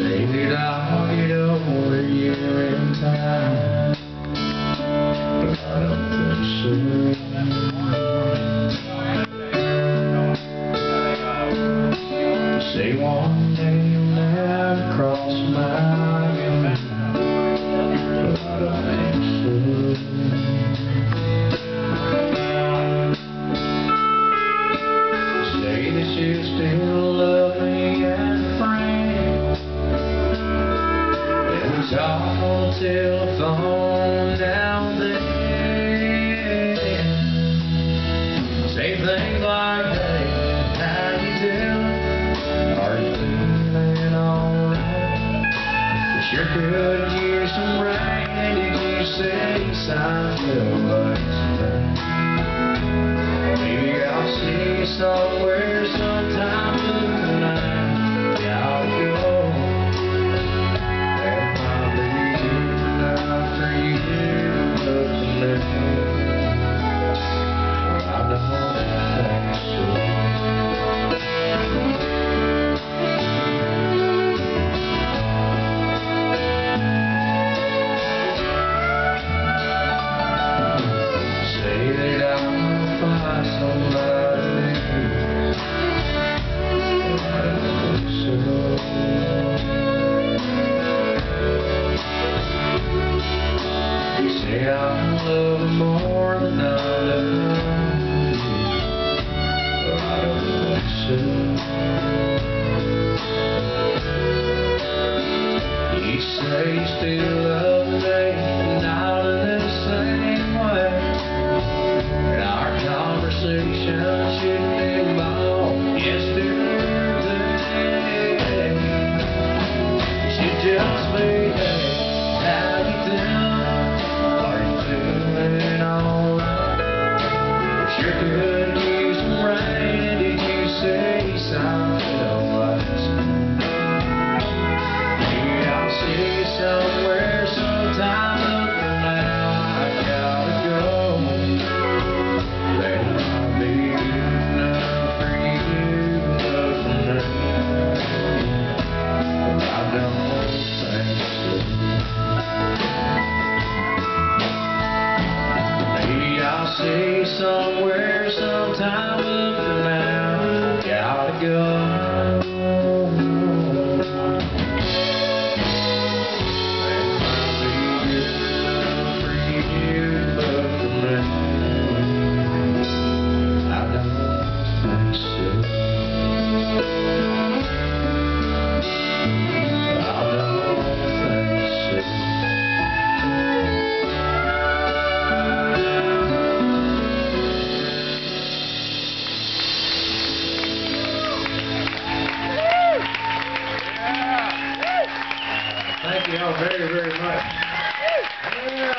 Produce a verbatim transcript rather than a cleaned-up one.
Say that I'll get over you in time, but I don't think so. Say one day you'll never cross my mind, but I don't think so. Say that you still love me and friends, and we talk on the telephone now and then. Say things like, hey, how you doing? Are you feeling alright? We sure could use some rain. Did you say something like that? Maybe I'll see you somewhere sometime tonight. Gotta go. That might be enough for you to look at me. I don't think so. Say that I'll find somebody new, but I don't think so. You say I love her more than I love you, but I don't think so. You say you still love me, not in the same way. And our conversation should be about yesterday. She tells me, hey, how you doing? Are you feeling alright? Sure could use some rain. Did you say something like that? Maybe I'll see you somewhere sometime, but for now I gotta go. That might be enough for you, but for me, I don't think so. Maybe I'll see you somewhere sometime, but for now I gotta go. Thank you all very, very much. Yeah.